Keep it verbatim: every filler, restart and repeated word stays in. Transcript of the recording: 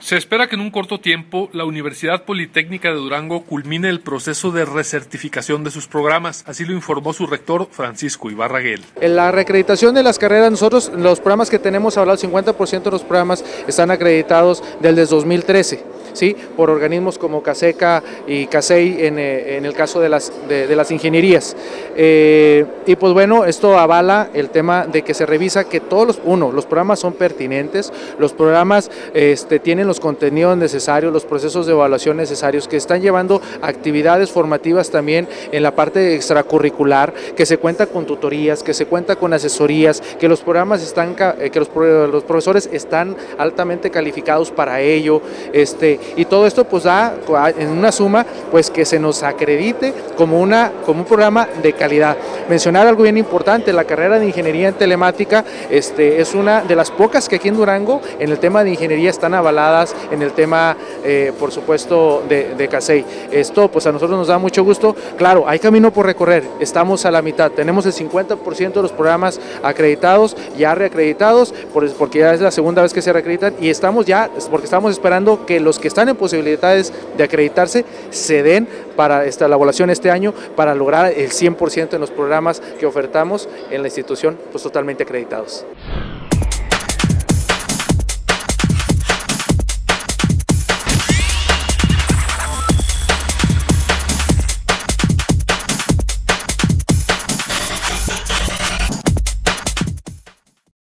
Se espera que en un corto tiempo la Universidad Politécnica de Durango culmine el proceso de recertificación de sus programas, así lo informó su rector Francisco Ibarraguel. En la reacreditación de las carreras, nosotros los programas que tenemos hablado, el cincuenta por ciento de los programas están acreditados desde dos mil trece, ¿sí? Por organismos como CASECA y CASEI en, en el caso de las, de, de las ingenierías. Eh, y pues bueno, esto avala el tema de que se revisa que todos los, uno, los programas son pertinentes, los programas este, tienen los contenidos necesarios, los procesos de evaluación necesarios, que están llevando actividades formativas también en la parte extracurricular, que se cuenta con tutorías, que se cuenta con asesorías, que los programas están, que los, los profesores están altamente calificados para ello, este, y todo esto pues da en una suma pues que se nos acredite como, una, como un programa de calidad. Mencionar algo bien importante, la carrera de Ingeniería en Telemática este, es una de las pocas que aquí en Durango en el tema de ingeniería están avaladas en el tema, eh, por supuesto, de, de CASEI. Esto pues a nosotros nos da mucho gusto. Claro, hay camino por recorrer, estamos a la mitad, tenemos el cincuenta por ciento de los programas acreditados, ya reacreditados, porque ya es la segunda vez que se reacreditan, y estamos ya, porque estamos esperando que los que están en posibilidades de acreditarse se den para esta, la evaluación este año, para lograr el cien por ciento en los programas que ofertamos en la institución, pues totalmente acreditados.